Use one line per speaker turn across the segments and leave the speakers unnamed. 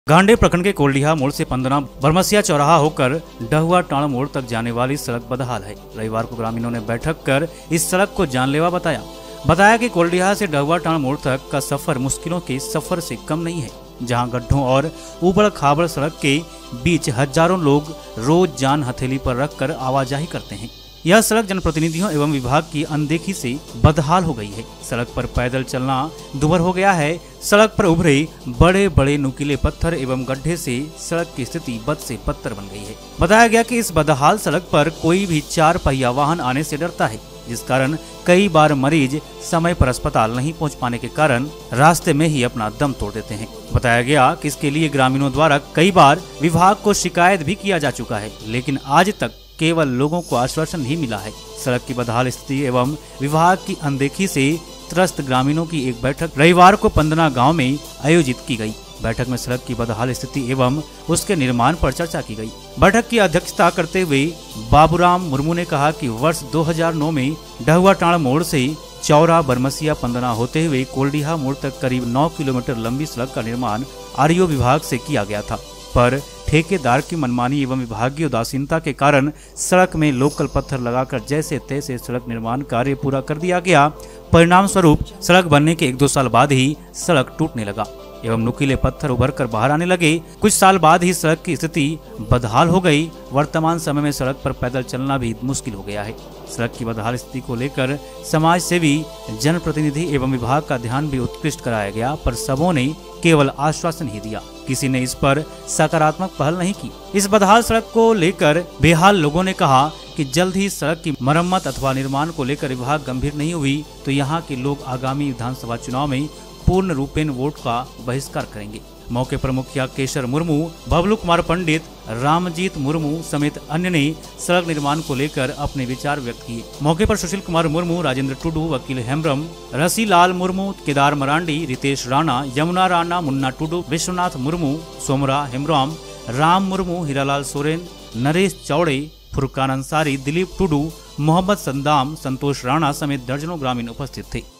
गांडेय प्रखंड के कोल्डिहा मोड़ से पंदना बरमसिया चौराहा होकर डहुआ टाण मोड़ तक जाने वाली सड़क बदहाल है। रविवार को ग्रामीणों ने बैठक कर इस सड़क को जानलेवा बताया कि कोल्डिहा से डहुआ टाण मोड़ तक का सफर मुश्किलों के सफर से कम नहीं है, जहां गड्ढों और उबड़ खाबड़ सड़क के बीच हजारों लोग रोज जान हथेली पर रखकर आवाजाही करते हैं। यह सड़क जनप्रतिनिधियों एवं विभाग की अनदेखी से बदहाल हो गई है। सड़क पर पैदल चलना दुभर हो गया है। सड़क पर उभरे बड़े बड़े नुकीले पत्थर एवं गड्ढे से सड़क की स्थिति बद से बदतर बन गई है। बताया गया कि इस बदहाल सड़क पर कोई भी 4 पहिया वाहन आने से डरता है, जिस कारण कई बार मरीज समय पर अस्पताल नहीं पहुंच पाने के कारण रास्ते में ही अपना दम तोड़ देते हैं। बताया गया कि इसके लिए ग्रामीणों द्वारा कई बार विभाग को शिकायत भी किया जा चुका है, लेकिन आज तक केवल लोगों को आश्वासन ही मिला है। सड़क की बदहाल स्थिति एवं विभाग की अनदेखी से त्रस्त ग्रामीणों की एक बैठक रविवार को पंदना गांव में आयोजित की गई। बैठक में सड़क की बदहाल स्थिति एवं उसके निर्माण पर चर्चा की गई। बैठक की अध्यक्षता करते हुए बाबूराम मुर्मू ने कहा कि वर्ष 2009 में डहुआ टाण मोड़ से चौरा बरमसिया पंदना होते हुए कोल्डिहा मोड़ तक करीब 9 किलोमीटर लंबी सड़क का निर्माण आरईओ विभाग से किया गया था, पर ठेकेदार की मनमानी एवं विभागीय उदासीनता के कारण सड़क में लोकल पत्थर लगाकर जैसे तैसे सड़क निर्माण कार्य पूरा कर दिया गया। परिणाम स्वरूप सड़क बनने के 1-2 साल बाद ही सड़क टूटने लगा एवं नुकीले पत्थर उभर कर बाहर आने लगे। कुछ साल बाद ही सड़क की स्थिति बदहाल हो गई। वर्तमान समय में सड़क पर पैदल चलना भी मुश्किल हो गया है। सड़क की बदहाल स्थिति को लेकर समाज सेवी, जनप्रतिनिधि एवं विभाग का ध्यान भी उत्कृष्ट कराया गया, पर सबों ने केवल आश्वासन ही दिया। किसी ने इस पर सकारात्मक पहल नहीं की। इस बदहाल सड़क को लेकर बेहाल लोगों ने कहा कि जल्द ही सड़क की मरम्मत अथवा निर्माण को लेकर विभाग गंभीर नहीं हुई तो यहाँ के लोग आगामी विधानसभा चुनाव में पूर्ण रूपेण वोट का बहिष्कार करेंगे। मौके पर मुखिया केशर मुर्मू, बबलू कुमार पंडित, रामजीत मुर्मू समेत अन्य ने सड़क निर्माण को लेकर अपने विचार व्यक्त किए। मौके पर सुशील कुमार मुर्मू, राजेंद्र टुडू, वकील हेम्ब्रम, रसीलाल मुर्मू, केदार मरांडी, रितेश राणा, यमुना राणा, मुन्ना टुडू, विश्वनाथ मुर्मू, सोमरा हेम्ब्रम, राम मुर्मू, हीरालाल सोरेन, नरेश चौड़े, फुरकान अंसारी, दिलीप टुडू, मोहम्मद संदाम, संतोष राणा समेत दर्जनों ग्रामीण उपस्थित थे।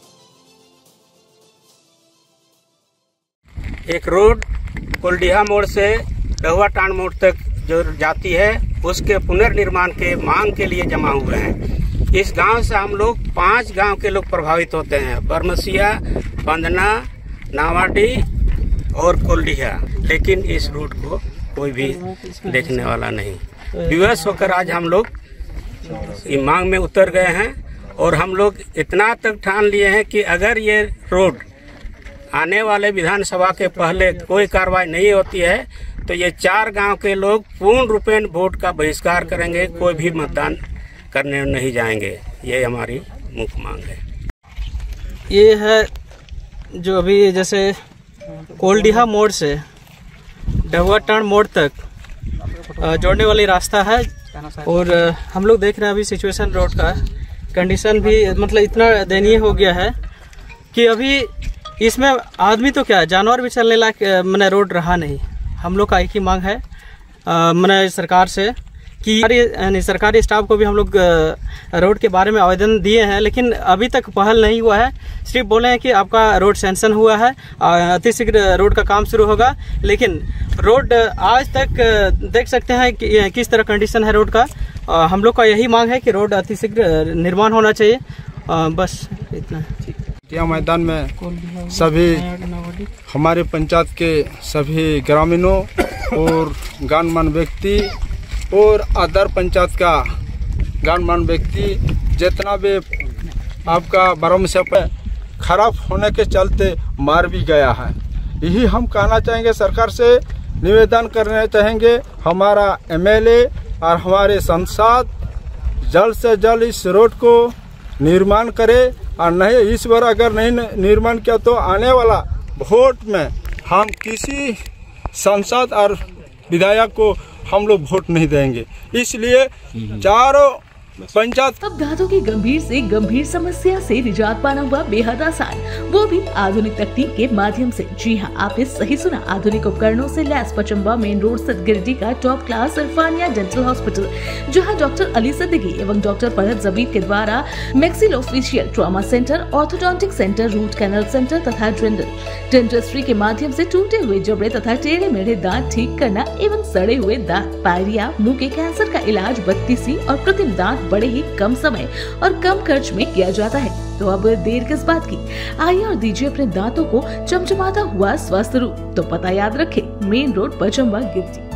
एक रोड कोल्डिहा मोड़ से डहुआ टाण मोड़ तक जो जाती है, उसके पुनर्निर्माण के मांग के लिए जमा हुए हैं। इस गांव से हम लोग 5 गांव के लोग प्रभावित होते हैं, बरमसिया, पंदना, नावाडी और कोल्डिहा, लेकिन इस रूट को कोई भी देखने वाला नहीं। विवश होकर आज हम लोग इस मांग में उतर गए हैं और हम लोग इतना तक ठान लिए हैं कि अगर ये रोड आने वाले विधानसभा के पहले कोई कार्रवाई नहीं होती है तो ये 4 गांव के लोग पूर्ण रूपेण वोट का बहिष्कार करेंगे, कोई भी मतदान करने नहीं जाएंगे। ये हमारी मुख्य मांग है।
ये है जो अभी जैसे कोल्डिहा मोड़ से डहुआ टाण मोड़ तक जोड़ने वाली रास्ता है और हम लोग देख रहे हैं अभी सिचुएशन रोड का कंडीशन भी मतलब इतना दयनीय हो गया है कि अभी इसमें आदमी तो क्या जानवर भी चलने लायक मैंने रोड रहा नहीं। हम लोग का एक ही मांग है मैंने सरकार से कि सरकारी स्टाफ को भी हम लोग रोड के बारे में आवेदन दिए हैं, लेकिन अभी तक पहल नहीं हुआ है। सिर्फ बोले हैं कि आपका रोड सैंक्शन हुआ है, अतिशीघ्र रोड का काम शुरू होगा, लेकिन रोड आज तक देख सकते हैं कि किस तरह कंडीशन है रोड का। हम लोग का यही मांग है कि रोड अतिशीघ्र निर्माण होना चाहिए। बस इतना।
यह मैदान में सभी हमारे पंचायत के सभी ग्रामीणों और गणमान्य व्यक्ति और अदर पंचायत का गणमान्य व्यक्ति जितना भी आपका बरमसिया पर खराब होने के चलते मार भी गया है। यही हम कहना चाहेंगे, सरकार से निवेदन करना चाहेंगे, हमारा एमएलए और हमारे सांसद जल्द से जल्द इस रोड को निर्माण करे और नहीं इस बार अगर नहीं निर्माण किया तो आने वाला वोट में हम किसी सांसद और विधायक को हम लोग वोट नहीं देंगे। इसलिए चारों पंचायत
अब दांतों की गंभीर से गंभीर समस्या से निजात पाना हुआ बेहद आसान, वो भी आधुनिक तकनीक के माध्यम से। जी हाँ, आपने सही सुना, आधुनिक उपकरणों से लैस पचम्बा मेन रोड स्थित गिरिडीह का top class Irfania dental hospital, जहाँ डॉक्टर अली सिद्दीकी एवं डॉक्टर फरहद जबीर के द्वारा maxillofacial trauma centre, orthodontic centre, root canal centre तथा डेंटिस्ट्री के माध्यम से टूटे हुए जबड़े तथा टेढ़े मेढ़े दांत ठीक करना एवं सड़े हुए दांत, पायरिया, मुंह के कैंसर का इलाज 32 और कृत्रिम दांत बड़े ही कम समय और कम खर्च में किया जाता है। तो अब देर किस बात की, आइए और दीजिए अपने दांतों को चमचमाता हुआ स्वस्थ रूप। तो पता याद रखें, मेन रोड पचम्बा गिरिडीह।